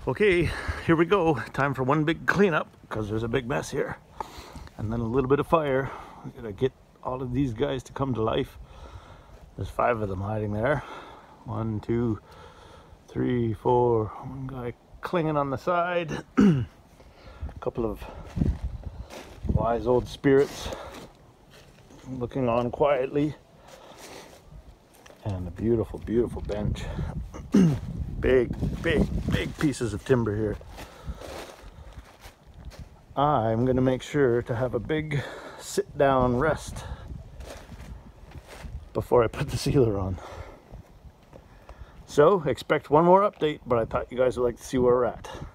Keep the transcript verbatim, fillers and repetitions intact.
Okay, here we go. Time for one big cleanup because there's a big mess here. And then a little bit of fire. We gotta get all of these guys to come to life. There's five of them hiding there. One, two, three, four. One guy clinging on the side. A couple of wise old spirits looking on quietly. And a beautiful, beautiful bench. Big, big, big pieces of timber here. I'm gonna make sure to have a big sit down rest before I put the sealer on. So expect one more update, but I thought you guys would like to see where we're at.